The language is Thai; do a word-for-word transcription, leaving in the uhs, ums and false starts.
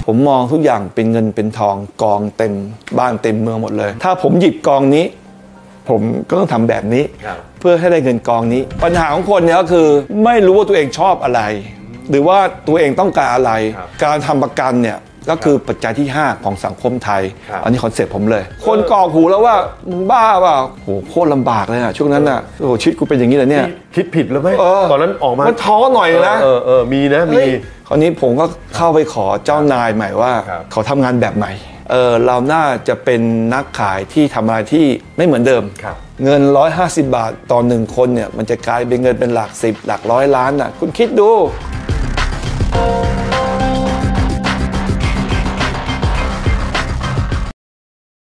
ผมมองทุกอย่างเป็นเงินเป็นทองกองเต็มบ้านเต็มเมืองหมดเลยถ้าผมหยิบกองนี้ผมก็ต้องทำแบบนี้เพื่อให้ได้เงินกองนี้ปัญหาของคนเนี่ยก็คือไม่รู้ว่าตัวเองชอบอะไรหรือว่าตัวเองต้องการอะไรการทำประกันเนี่ยก็คือปัจจัยที่ห้าของสังคมไทยอันนี้คอนเซ็ปต์ผมเลยคนกรอกหูแล้วว่ามึงบ้าเปล่าโหโคตรลำบากเลยอะช่วงนั้นอะโอ้ชีวิตกูเป็นอย่างนี้เลยเนี่ยคิดผิดแล้วไหมตอนนั้นออกมามันท้อหน่อยนะเออเออมีนะมีคราวนี้ผมก็เข้าไปขอเจ้านายใหม่ว่าเขาทำงานแบบใหม่เออเราน่าจะเป็นนักขายที่ทำอะไรที่ไม่เหมือนเดิมเงินหนึ่งร้อยห้าสิบบาทต่อหนึ่งคนเนี่ยมันจะกลายเป็นเงินเป็นหลักสิบหลักร้อยล้านอ่ะคุณคิดดู